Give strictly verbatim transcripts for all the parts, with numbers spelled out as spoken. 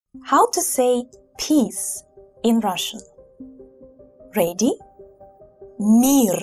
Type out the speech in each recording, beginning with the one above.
How to say peace in Russian? Ready? Мир.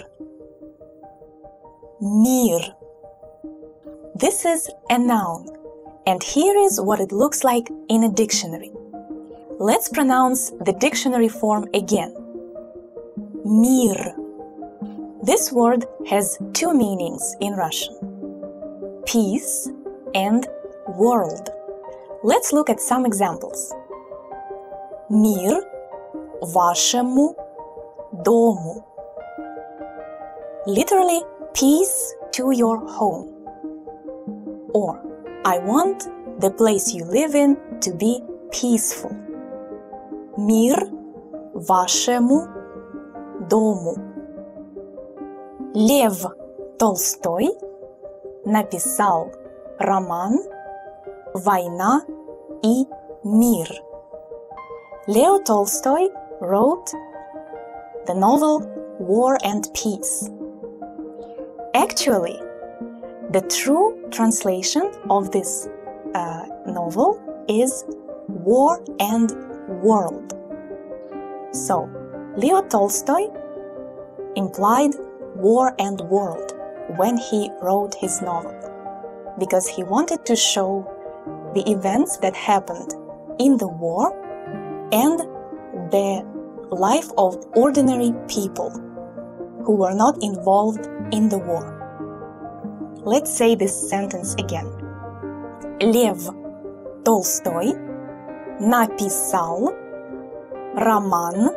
Мир. This is a noun, and here is what it looks like in a dictionary. Let's pronounce the dictionary form again. Мир. This word has two meanings in Russian: peace and world. Let's look at some examples. Мир вашему дому. Literally, peace to your home. Or, I want the place you live in to be peaceful. Мир вашему дому. Лев Толстой написал роман «Война и мир». Leo Tolstoy wrote the novel War and Peace. Actually, the true translation of this uh, novel is War and World. So, Leo Tolstoy implied war and world when he wrote his novel, because he wanted to show the events that happened in the war and the life of ordinary people who were not involved in the war. Let's say this sentence again. Лев Толстой написал роман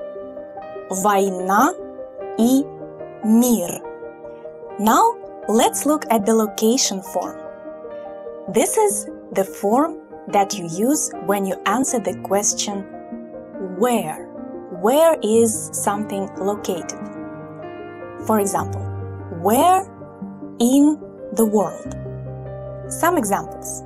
«Война и мир». Now, let's look at the location form. This is the form that you use when you answer the question where. Where is something located? For example, where in the world? Some examples.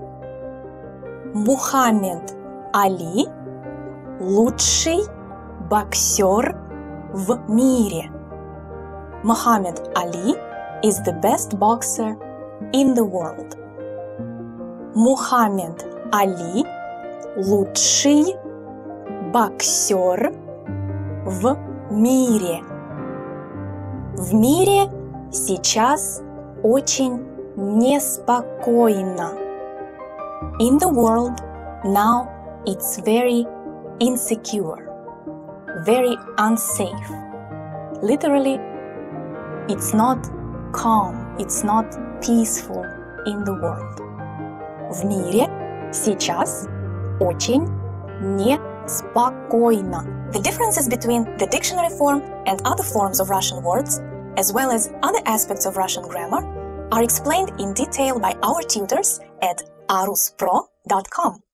Мухаммед Али – лучший боксер в мире. Muhammad Ali is the best boxer in the world. Muhammad Ali – лучший боксер в мире. В мире сейчас очень неспокойно. In the world, now it's very insecure, very unsafe. Literally, it's not calm, it's not peaceful in the world. В мире сейчас очень неспокойно. The differences between the dictionary form and other forms of Russian words, as well as other aspects of Russian grammar, are explained in detail by our tutors at aruspro dot com.